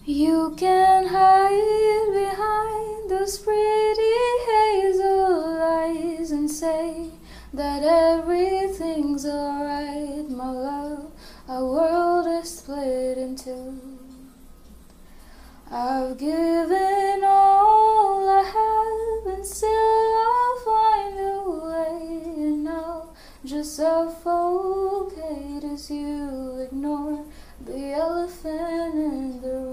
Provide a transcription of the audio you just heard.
You can hide behind those pretty hazel eyes and say that everything's alright, my love. Our world is split in two. I've given all I have, and still I'll find a way, and I'll just suffocate as you ignore the elephant in the room.